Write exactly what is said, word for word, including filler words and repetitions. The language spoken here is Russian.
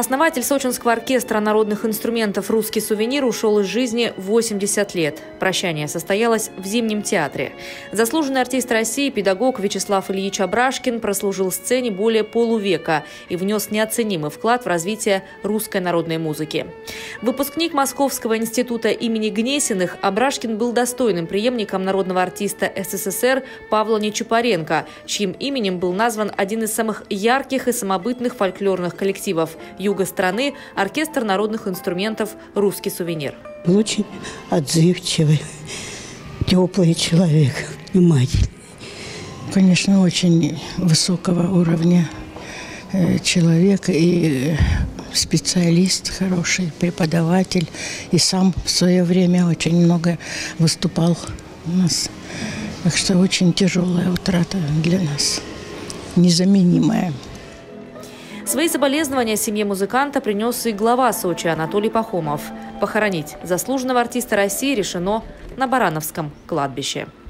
Основатель сочинского оркестра народных инструментов «Русский сувенир» ушел из жизни в восемьдесят лет. Прощание состоялось в Зимнем театре. Заслуженный артист России, педагог Вячеслав Ильич Абрашкин прослужил сцене более полувека и внес неоценимый вклад в развитие русской народной музыки. Выпускник Московского института имени Гнесиных, Абрашкин был достойным преемником народного артиста СССР Павла Нечапаренко, чьим именем был назван один из самых ярких и самобытных фольклорных коллективов юга страны – оркестр народных инструментов «Русский сувенир». Был очень отзывчивый, теплый человек, внимательный. Конечно, очень высокого уровня человек и специалист хороший, преподаватель. И сам в свое время очень много выступал у нас. Так что очень тяжелая утрата для нас, незаменимая. Свои соболезнования семье музыканта принес и глава Сочи Анатолий Пахомов. Похоронить заслуженного артиста России решено на Барановском кладбище.